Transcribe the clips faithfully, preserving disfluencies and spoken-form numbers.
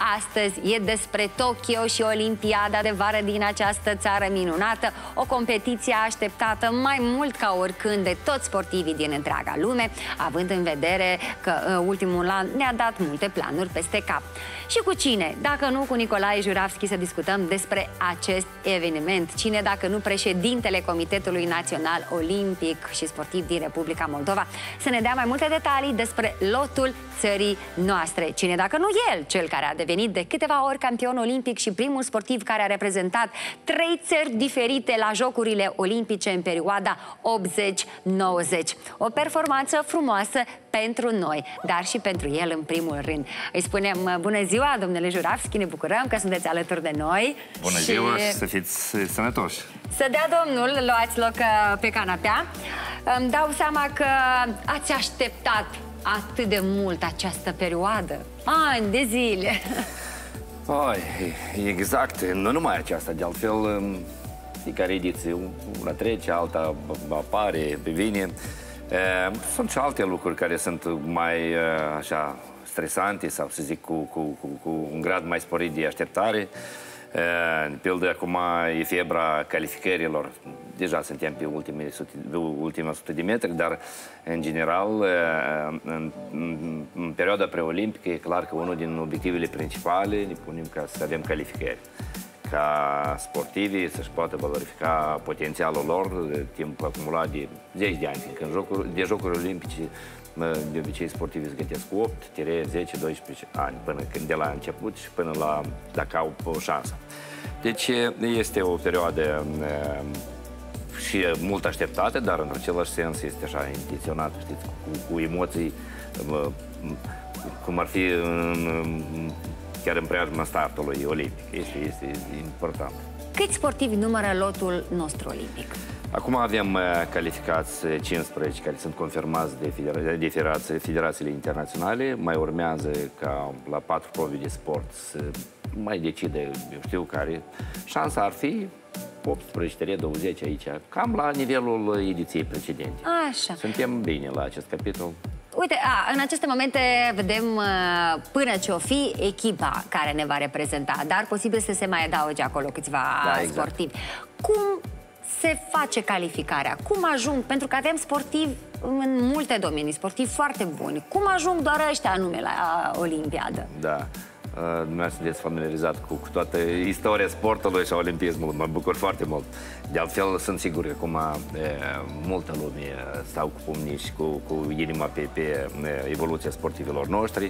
astăzi e despre Tokyo și Olimpiada de vară din această țară minunată, o competiție așteptată mai mult ca oricând de toți sportivii din întreaga lume, având în vedere că uh, ultimul an ne-a dat multe planuri peste cap. Și cu cine, dacă nu cu Nicolae Juravski, să discutăm despre acest eveniment? Cine, dacă nu președintele Comitetului Național Olimpic și Sportiv din Republica Moldova, să ne dea mai multe detalii despre lotul țării noastre. Cine, dacă nu el, cel care a devenit de câteva ori campion olimpic și primul sportiv care a reprezentat trei țări diferite la Jocurile Olimpice în perioada optzeci nouăzeci. O performanță frumoasă pentru noi, dar și pentru el în primul rând. Îi spunem bună ziua, domnule Juravski, ne bucurăm că sunteți alături de noi. Bună și ziua și să fiți sănătoși. Să dea Domnul, luați loc pe canapea. Îmi dau seama că ați așteptat atât de mult această perioadă, ani de zile. Oi, exact, nu numai aceasta, de altfel, fiecare ediție, una trece, alta apare, vine. Sunt și alte lucruri care sunt mai așa stresante sau să zic cu, cu, cu, cu un grad mai sporit de așteptare. De pildă, acum e febra calificărilor. Deja suntem pe ultimele sute, ultima sută de metri, dar în general în, în, în perioada preolimpică e clar că unul din obiectivele principale ne punem ca să avem calificări, ca sportivii să-și poată valorifica potențialul lor de timp acumulat de zeci de ani, fiindcă în jocuri, de jocuri olimpice de obicei sportivii se gătesc cu opt, zece, doisprezece ani, până când de la început și până la dacă au o șansă. Deci este o perioadă și mult așteptată, dar în același sens este așa intenționată, știți, cu, cu emoții, cum ar fi în, chiar în preajma startului olimpic. Este, este important. Câți sportivi numără lotul nostru olimpic? Acum avem calificați cincisprezece care sunt confirmați de, federa de federație, federațiile internaționale. Mai urmează ca la patru probe de sport să mai decide, eu știu care. Șansa ar fi optsprezece, douăzeci aici, cam la nivelul ediției precedente. Așa. Suntem bine la acest capitol. Uite, a, în aceste momente vedem până ce o fi echipa care ne va reprezenta, dar posibil să se mai adauge acolo câțiva da, exact. sportivi. Cum se face calificarea? Cum ajung? Pentru că avem sportivi în multe domenii, sportivi foarte buni. Cum ajung doar ăștia anume la Olimpiadă? Da. Dumneavoastră sunteți familiarizat cu, cu toată istoria sportului și a olimpismului. Mă bucur foarte mult. De altfel, sunt sigur că acum e, multă lume stau cu pumnii și cu, cu inima pe, pe evoluția sportivilor noștri.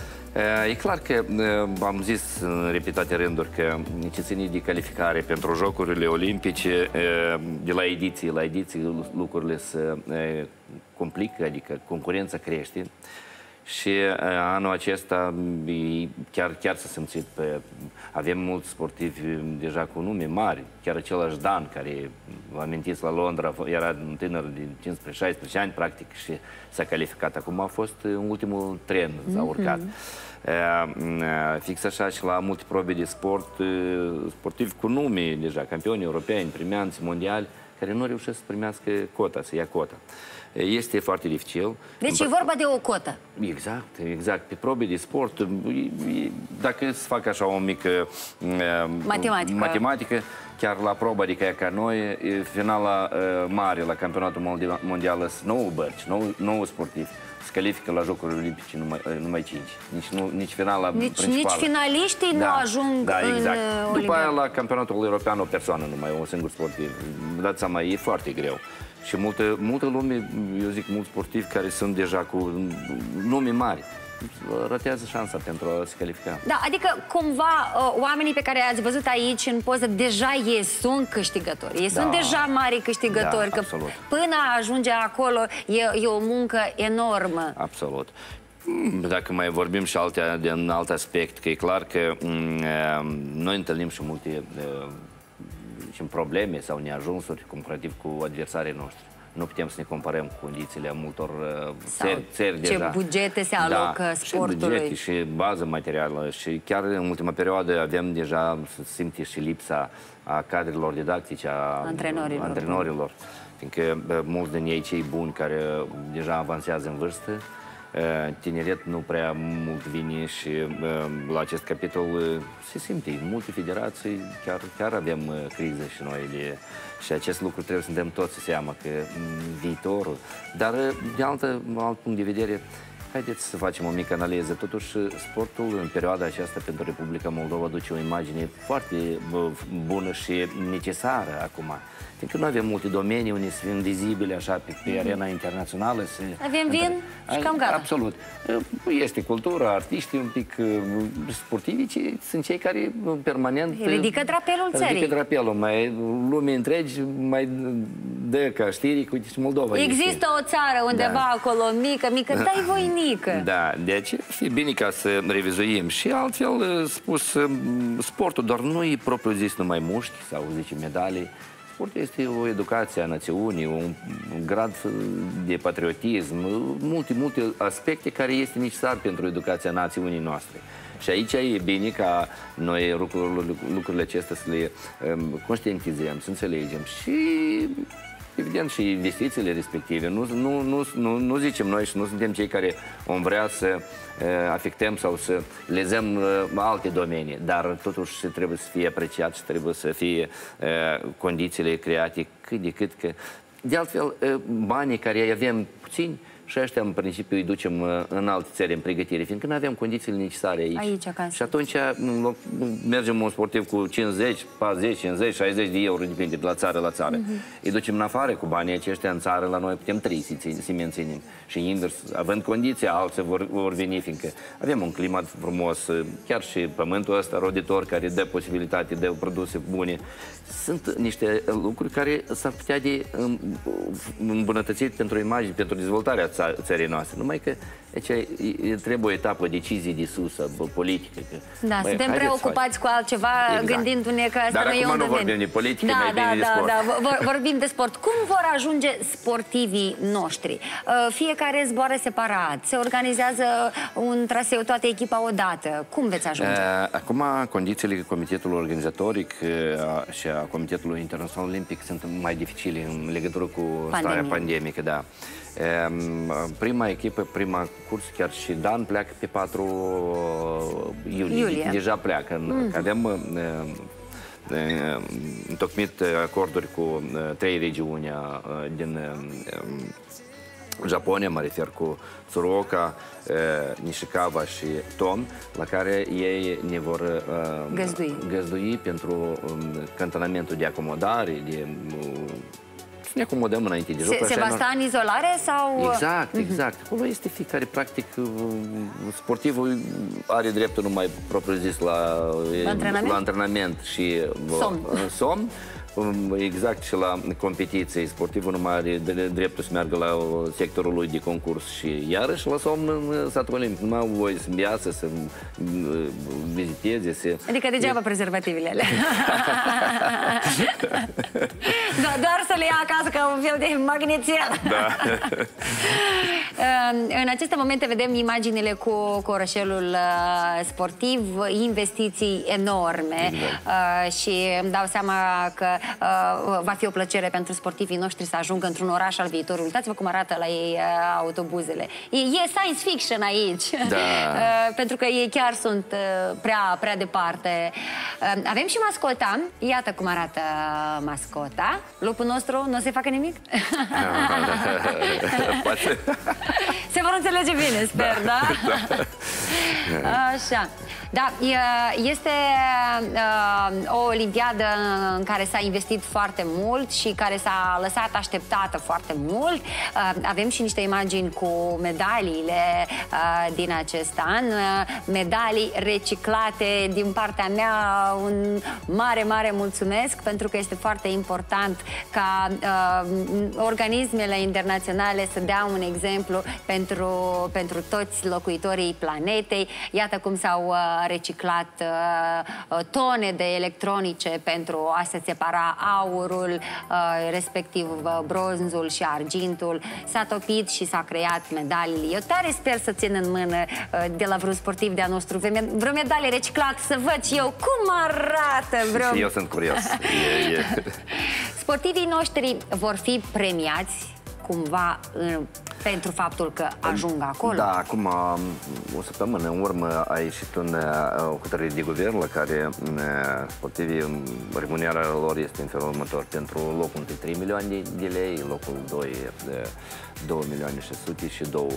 E clar că am zis în repetate rânduri că ce ține de calificare pentru Jocurile Olimpice, de la ediție la ediție lucrurile se complică, adică concurența crește. Și anul acesta chiar, chiar s-a simțit pe... Avem mulți sportivi deja cu nume mari. Chiar același Dan, care, vă amintiți, la Londra, era un tânăr de cincisprezece șaisprezece ani, practic, și s-a calificat. Acum a fost în ultimul tren, s-a urcat. Mm-hmm. Fix așa și la multe probe de sport, sportivi cu nume deja, campioni europeni, premianți mondiali, care nu reușesc să primească cota, să ia cota. Este foarte dificil. Deci e vorba de o cotă. Exact, exact. Pe probe de sport, dacă să fac așa o mică matematică, matematică chiar la proba de caiac ca noi, finala mare la campionatul mondial sunt nouă bărci, nouă sportivi. Se califică la Jocurile Olimpice numai, numai cinci. Nici, nu, nici finala nici, principală. Nici finaliștii da, nu ajung da, exact. în După aia la campionatul european o persoană numai, un singur sportiv. Dați seama, e foarte greu. Și multă, multă lume, eu zic, mulți sportivi care sunt deja cu nume mari, ratează șansa pentru a se califica. Da, adică cumva oamenii pe care ați văzut aici în poză, deja ei sunt câștigători. Ei da, sunt deja mari câștigători. Da, că absolut. Până ajunge acolo e, e o muncă enormă. Absolut. Dacă mai vorbim și alte, de un alt aspect, că e clar că noi întâlnim și multe și probleme sau neajunsuri comparativ cu adversarii noștri. Nu putem să ne comparăm cu condițiile multor țări, țări ce deja. bugete se alocă da, sportului. Și bugete, și bază materială. Și chiar în ultima perioadă avem deja, se simte și lipsa a cadrelor didactice, a antrenorilor. antrenorilor. Fiindcă mulți din ei, cei buni, care deja avansează în vârstă, tineret nu prea mult vine și la acest capitol se simte. Multe federații, chiar, chiar avem criză și noi de, și acest lucru trebuie să ne dăm toți seama că viitorul, dar de altă, alt punct de vedere, haideți să facem o mică analiză. Totuși, sportul în perioada aceasta pentru Republica Moldova aduce o imagine foarte bună și necesară acum. Fiindcă nu avem multe domenii unde să fim vizibile așa pe, pe arena internațională. Să... Avem vin și cam gata. Absolut. Este cultura, artiștii un pic sportivi, sunt cei care permanent... Ridică drapelul țării. Ridică drapelul. Mai, lumea întregi mai dă ca știri cu Moldova. Există este. O țară undeva da. Acolo mică, mică, dai voinică. Da, deci e bine ca să revizuim. Și altfel spus, sportul doar nu e propriu zis numai mușchi sau zice medalii. Sportul este o educație a națiunii, un grad de patriotism, multe, multe aspecte care este necesar pentru educația națiunii noastre. Și aici e bine ca noi lucrurile, lucrurile acestea să le um, conștientizăm, să înțelegem și, evident, și investițiile respective. Nu, nu, nu, nu, nu zicem noi și nu suntem cei care vom vrea să uh, afectăm sau să lezăm uh, alte domenii, dar totuși trebuie să fie apreciat și trebuie să fie uh, condițiile create cât de cât că... De altfel, uh, banii care îi avem puțini, și ăștia, în principiu, îi ducem în alte țări în pregătire, fiindcă nu avem condițiile necesare aici. Aici acasă. Și atunci mergem un sportiv cu cincizeci, patruzeci, cincizeci, șaizeci de euro, depinde de la țară la țară. Uh-huh. Îi ducem în afară cu banii aceștia în țară, la noi putem trei să menținem. Și invers, având condiția, alții vor, vor veni, fiindcă avem un climat frumos, chiar și pământul ăsta roditor, care dă posibilitate de produse bune. Sunt niște lucruri care s-ar putea de îmbunătățit pentru imagine, pentru dezvoltarea țării noastre. Numai că aici trebuie o etapă, o decizie de sus, politică. Da, băi, suntem preocupați cu altceva, exact. Gândindu-ne că asta dar nu e un domeniu. Dar acum nu vorbim de politică, da, mai da, bine da, de sport. Da, da, vorbim de sport. Cum vor ajunge sportivii noștri? Fiecare zboară separat, se organizează un traseu, toată echipa odată. Cum veți ajunge? Acum, condițiile comitetului organizatoric și a Comitetului Internațional Olimpic sunt mai dificile în legătură cu Pandemie. Starea pandemică, da. Prima echipă, prima curs, chiar și Dan pleacă pe patru iulie. Iulie. Deja pleacă. Mm. Avem întocmit acorduri cu trei regiuni din Japonia, mă refer cu Tsuruoka, Nishikawa și Ton, la care ei ne vor găzdui, găzdui pentru cantonamentul de acomodare, de să ne acomodăm înainte de joc. Se, se va sta în izolare sau... Exact, exact. Acolo este fiecare, practic, sportivul are dreptul numai propriu-zis la antrenament, la antrenament și somn. somn. Exact, și la competiții. Sportivul nu mai are dreptul să meargă la sectorul lui de concurs și iarăși la somn în satul olimpic. Nu mai au voie să îmbiață, să viziteze, să... Adică degeaba prezervativele alea. Doar să le ia acasă ca un fel de magnețial. Da. În aceste momente vedem imaginile cu, cu orășelul sportiv, investiții enorme, exact. Și îmi dau seama că Uh, va fi o plăcere pentru sportivii noștri să ajungă într-un oraș al viitorului. Uitați-vă cum arată la ei uh, autobuzele. E, e science fiction aici. Da. uh, pentru că ei chiar sunt uh, prea, prea departe. Uh, avem și mascota. Iată cum arată mascota. Lupul nostru nu o să-i facă nimic? Se vor înțelege bine, sper, da? Da? Așa. Da, este uh, o olimpiadă în care s-a investit foarte mult și care s-a lăsat așteptată foarte mult. Uh, avem și niște imagini cu medaliile uh, din acest an. Uh, medalii reciclate din partea mea. Un mare, mare mulțumesc, pentru că este foarte important ca uh, organismele internaționale să dea un exemplu pentru, pentru toți locuitorii planetei. Iată cum s-au uh, reciclat uh, tone de electronice pentru a se separa aurul, uh, respectiv uh, bronzul și argintul. S-a topit și s-a creat medalii. Eu tare sper să țin în mână uh, de la vreun sportiv de-a nostru vreo medalie reciclată, să văd și eu cum arată vreo... Și eu sunt curios. e, e. Sportivii noștri vor fi premiați cumva în... pentru faptul că ajung acolo. Da, acum o săptămână în urmă a ieșit un, o hotărâre de guvern la care sportivii, remunerarea lor este în felul următor. Pentru locul întâi trei milioane de lei, locul doi două milioane șase sute și două.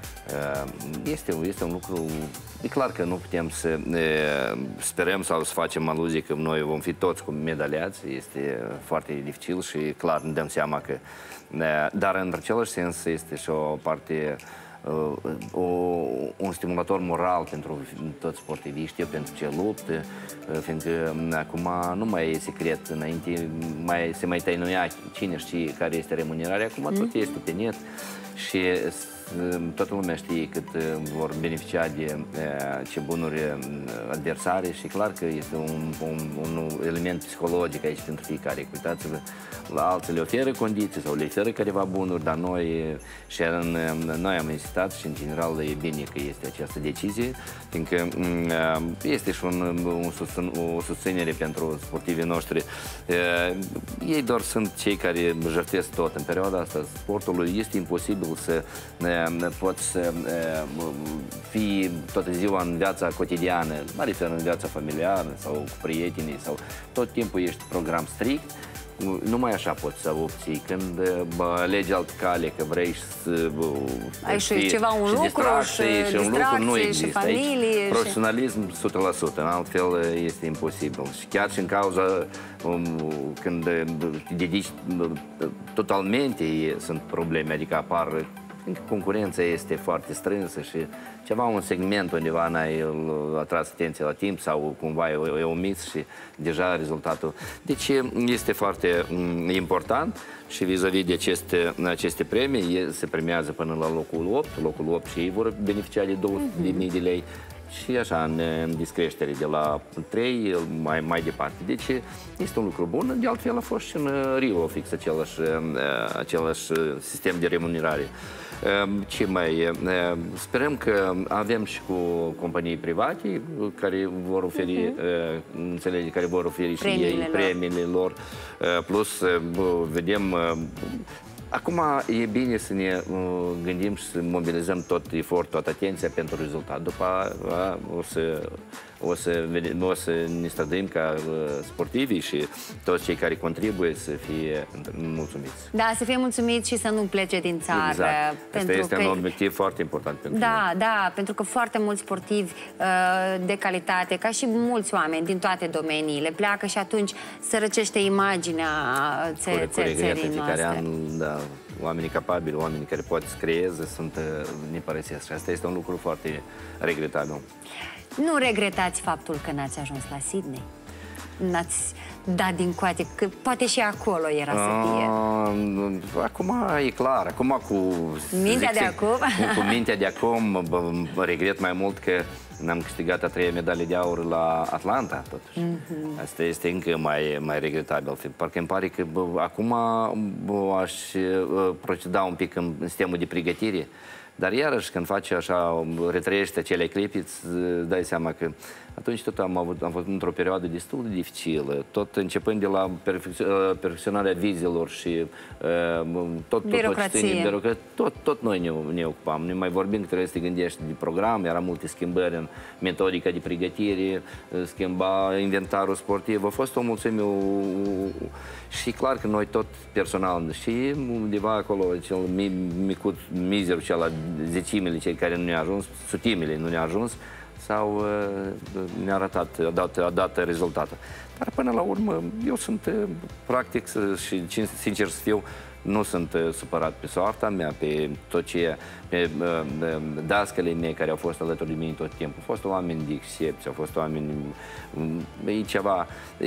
Este, este un lucru, e clar că nu putem să sperăm sau să facem aluzie că noi vom fi toți cu medaliați, este foarte dificil și clar ne dăm seama că, dar în același sens este și o parte, o, un stimulator moral pentru toți sportiviștii, pentru ce luptă, fiindcă acum nu mai e secret, înainte mai, se mai tăinuia cine știe care este remunerarea, acum tot este pe net și toată lumea știe cât vor beneficia de ce bunuri adversare și clar că este un, un, un element psihologic aici pentru fiecare. Uitați-vă, la alții le oferă condiții sau le oferă careva bunuri, dar noi, și în, noi am insistat și în general e bine că este această decizie, fiindcă este și un, un susțin, o susținere pentru sportivii noștri. Ei doar sunt cei care jertfesc tot. În perioada asta sportului este imposibil să poți să fii toată ziua în viața cotidiană, mă refer în viața familiară sau cu prietenii, sau tot timpul ești program strict. Numai așa poți să obții. Când alegi altă cale, că vrei să ai și ceva, un lucru, și distracție, și familie. Profesionalism o sută la sută, altfel este imposibil. Și chiar și în cauza când te dedici totalmente sunt probleme, adică apar, concurența este foarte strânsă și ceva, un segment undeva n-ai atras atenție la timp sau cumva e omis și deja rezultatul. Deci este foarte important și vis-a-vis de aceste, aceste premii, se premiază până la locul opt, locul opt și ei vor beneficia de două sute de mii de lei și așa în, în discreștere de la trei mai, mai departe. Deci este un lucru bun, de altfel a fost și în Rio fix același, același sistem de remunerare. Ce mai? Sperăm că avem și cu companii private care vor oferi, uh-huh. înțelege, care vor oferi și premiile ei premiile lor. lor. Plus, vedem, acum e bine să ne gândim și să mobilizăm tot efortul, toată atenția pentru rezultat. După a, o să O să, o să ne străduim ca sportivii și toți cei care contribuie să fie mulțumiți. Da, să fie mulțumiți și să nu plece din țară. Exact. Asta este că... un obiectiv foarte important pentru Da, noi. da, pentru că foarte mulți sportivi de calitate, ca și mulți oameni din toate domeniile, pleacă și atunci sărăcește imaginea țării noastre. An, da, oamenii capabili, oamenii care pot să creeze, sunt, ne părăsesc. Și asta este un lucru foarte regretabil. Nu regretați faptul că n-ați ajuns la Sydney? N-ați dat din coate, că poate și acolo era să fie. Acum e clar, acum cu... Mintea de acum? Cu mintea de acum, regret mai mult că n-am câștigat a treia medalie de aur la Atlanta, totuși. Mm-hmm. Asta este încă mai, mai regretabil. Parcă îmi pare că bă, acum bă, aș proceda un pic în sistemul de pregătire. Dar iarăși, când faci așa, retrăiești acele clipi, îți dai seama că atunci tot am, avut, am fost într-o perioadă destul de dificilă, tot începând de la perfecționarea vizelor și uh, tot, tot, birocrație. Tot, tot, tot, tot noi ne, ne ocupam. Ne mai vorbim că trebuie să te gândești de program, era multe schimbări în metodica de pregătire, schimba inventarul sportiv, a fost o mulțime și clar că noi tot personal și undeva acolo, cel micut, mizerul, cel la zecimile, cei care nu ne-a ajuns, sutimile nu ne-a ajuns, sau ne-a arătat, a dat, a dat rezultatul. Dar până la urmă, eu sunt practic și sincer să fiu, nu sunt supărat pe soarta mea, pe tot ce, pe dascălii mei care au fost alături de mine tot timpul. Au fost oameni de excepție, au fost oameni, e ceva.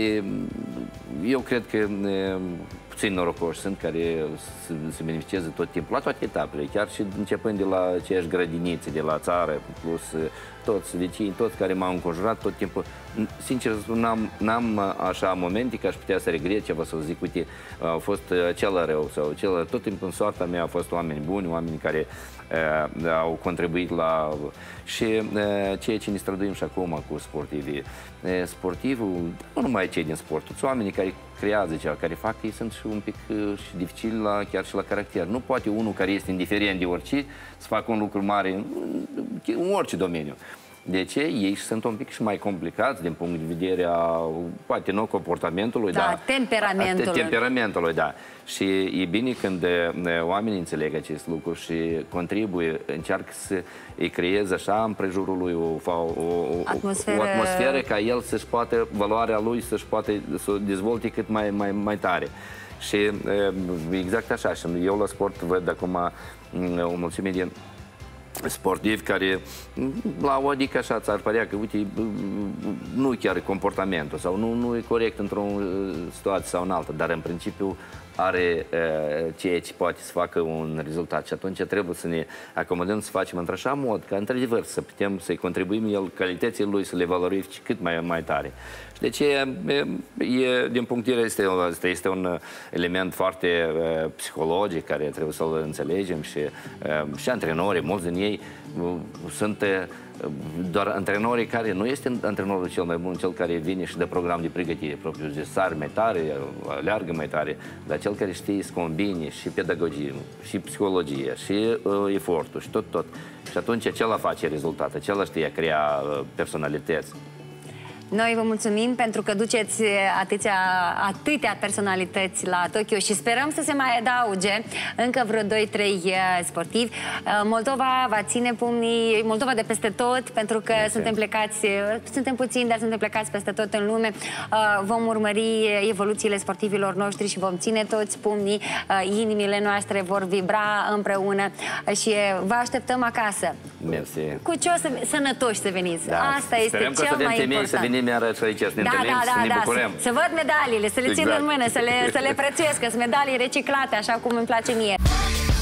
Eu cred că puțini norocoși sunt care se beneficiază tot timpul, la toate etapele, chiar și începând de la aceeași grădinițe, de la țară, plus toți vecini, toți care m-au înconjurat tot timpul. Sincer, n-am așa momente că aș putea să regret ceva, să zic, uite, a fost cel rău sau cel, tot timpul în soarta mea au fost oameni buni, oameni care au contribuit la... Și ceea ce ne străduim și acum cu sportivii. Sportivul, nu numai cei din sport, toți oamenii care creează ceva, care fac, ei sunt și un pic și dificili la, chiar și la caracter. Nu poate unul care este indiferent de orice să facă un lucru mare în, în orice domeniu. De ce? Ei sunt un pic și mai complicați din punct de vedere a, poate nu comportamentului, da, dar temperamentului. temperamentului, da. Și e bine când oamenii înțeleg acest lucru și contribuie, încearcă să îi creeze așa în prejurul lui o, o, atmosferă... o atmosferă ca el să-și poată, valoarea lui să-și poate să o dezvolte cât mai, mai, mai tare. Și exact așa, și eu la sport văd acum o mulțime de sportivi care la o adică așa ți-ar părea că, uite, nu chiar comportamentul sau nu, nu e corect într-o situație sau în altă, dar în principiu are uh, ceea ce poate să facă un rezultat și atunci trebuie să ne acomodăm, să facem într-așa mod ca, într-adevăr, să putem să-i contribuim el calitățile lui, să le valorifici cât mai, mai tare. Și de ce, e, e, din punct de vedere, este, este un element foarte uh, psihologic care trebuie să-l înțelegem și, uh, și antrenorii, mulți din ei uh, sunt uh, doar antrenorii care nu este antrenorul cel mai bun, cel care vine și dă program de pregătire propriu, de sari mai tare, aleargă mai tare, dar cel care știe să combine și pedagogie, și psihologie, și uh, efortul, și tot, tot. Și atunci acela face rezultate, acela știe crea uh, personalități. Noi vă mulțumim pentru că duceți atâția, atâtea personalități la Tokyo și sperăm să se mai adauge încă vreo doi trei sportivi. Moldova va ține pumnii, Moldova de peste tot, pentru că Mersi. suntem plecați, suntem puțini, dar suntem plecați peste tot în lume. Vom urmări evoluțiile sportivilor noștri și vom ține toți pumnii, inimile noastre vor vibra împreună și vă așteptăm acasă. Mersi. Cu ce o să, sănătoși să veniți. Da. Asta este Sperăm cel mai important. Să venim iară aici, să ne da, întâlnim, da, da, să ne da, bucurăm. Să, să văd medaliile, să le țin exact. în mână, să le, să le prețuiesc, că sunt medalii reciclate, așa cum îmi place mie.